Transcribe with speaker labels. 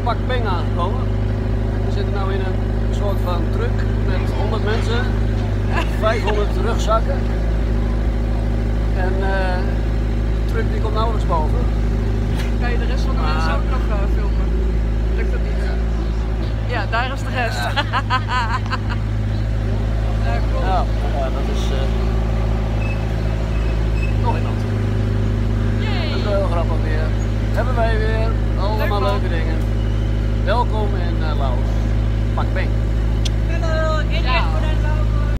Speaker 1: Pak Peng aangekomen. We zitten nu in een soort van truck met 100 mensen, 500 rugzakken. En de truck die komt nauwelijks boven.
Speaker 2: Kan je de rest van de mensen ook nog filmen? Lukt dat niet? Ja, daar is de rest.
Speaker 1: Ja.
Speaker 2: Ja, cool.
Speaker 1: Ja, dat is nog iemand.
Speaker 2: Yay.
Speaker 1: Dat is wel heel grappig weer. Hebben wij weer allemaal
Speaker 2: Leuk,
Speaker 1: leuke dingen. Welkom in Laos. Pak Peng.
Speaker 3: Hello, Indian food and